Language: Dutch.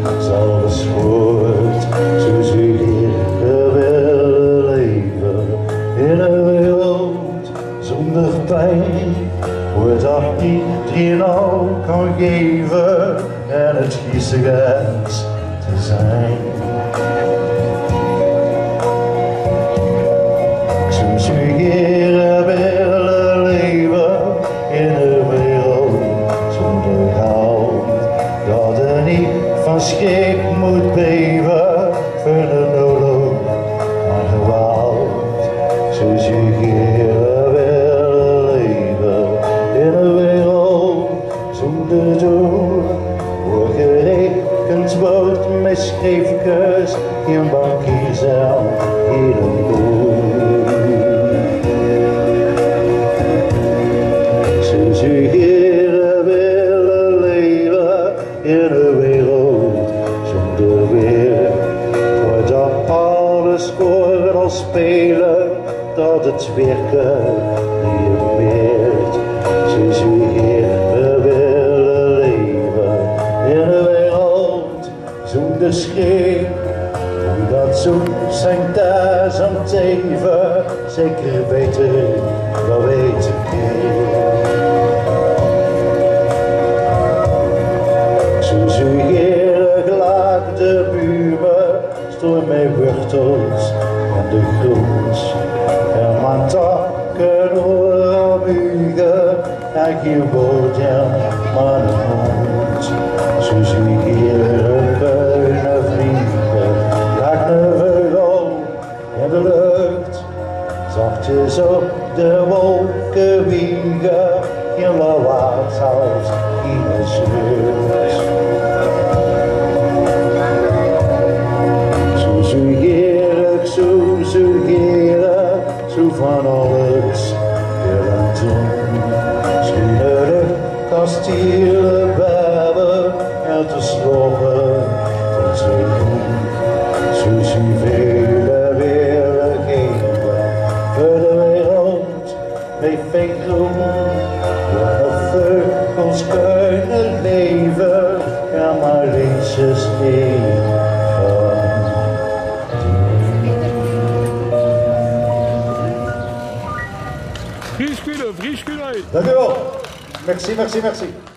zal beschoord, zoals u hier willen leven. In een wereld zonder pijn, wordt dat iedereen al kan geven en het giezigheid te zijn. Zoals u hier willen leven in een wereld zonder geld, dat er niet van schrik moet beven voor de oorlog en geweld. Zoals u hier willen leven in een wereld zonder doel, wordt gerekend wordt met schreefkes, geen bankier zelf, hier een boel. Zoals u hier willen leven in een wereld zonder weer, wordt dat alles scoren als spelen, dat het werken niet meert. Zoals u hier willen leven in een wereld zonder schrik, dat zoekt zijn thuis aan het even, zeker beter, dat weet ik niet. Zoals u hier gelijk de buren, stoort met wortels en de grond. En mijn takken horen buigen, en je wordt in mijn mond. Zoals u hier kunnen vliegen, lijkt een vogel in de lucht. Zachtjes op de wolken wiegen, in lawaai zelfs in de zucht. Zoals u heerlijk, zoals u heerlijk, zo van alles willen doen. Schudden kastelen bellen en te sloffen tot ze doen. Zoals u vele willen geven voor de wereld met veel groen. Waar vogels kunnen leven en maar liedjes leven. Vrieskudde, vrieskudde! Dank u wel. Merci, merci, merci.